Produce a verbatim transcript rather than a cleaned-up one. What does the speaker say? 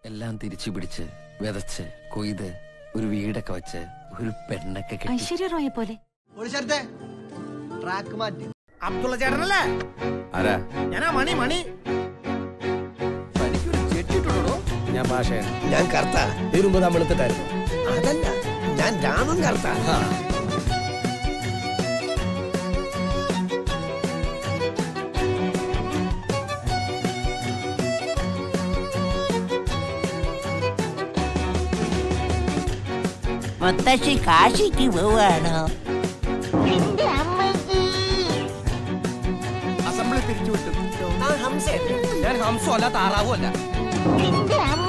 എല്ലാം തിരിച്ചു പിടിച്ച് വിതച്ച് കൊയ്ത് ഒരു വീടൊക്കെ വെച്ച് ഒരു പെണ്ണൊക്കെ ഐശ്വര്യ റോയെ പോലെ. അബ്ദുള്ള ചേട്ടനല്ലേ? ആരാ? ഞാനാ മണി മണി. ഞാൻ ഭാഷ ഞാൻ കർത്ത വരുമ്പോ നമ്മളെത്തിട്ടായിരുന്നു. അതല്ല, ഞാൻ രാമൻ കർത്ത. മുത്തശ്ശി കാശിക്ക് പോവാണോ? അസംബ്ലി പിരിച്ചുവിട്ടു. ഞാൻ ഹംസോ അല്ല താറാവോ അല്ല.